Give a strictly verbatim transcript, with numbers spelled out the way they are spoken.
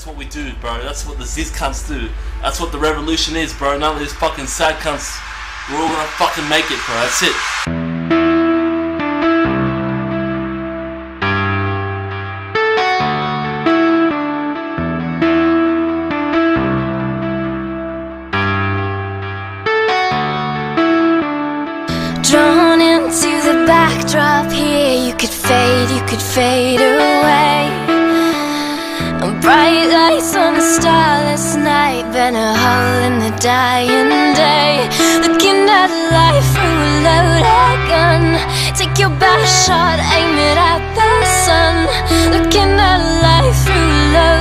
That's what we do, bro. That's what the Z Y Z Z cunts do. That's what the revolution is, bro. None of these fucking sad cunts. We're all gonna fucking make it, bro. That's it. Drawn into the backdrop here, you could fade, you could fade away. Bright lights on a starless night, burn a hole in the dying day. Looking at life through a loaded gun, take your best shot, aim it at the sun. Looking at life through a loaded